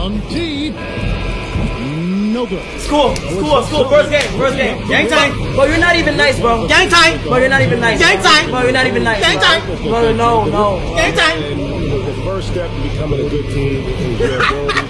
Young T. No good. Score. First game. Gang time. Bro, you're not even nice, bro. Gang time. Bro, you're not even nice. Gang time. Bro, you're not even nice. Gang time. Bro, no. Gang time. The first step to becoming a good team is your ability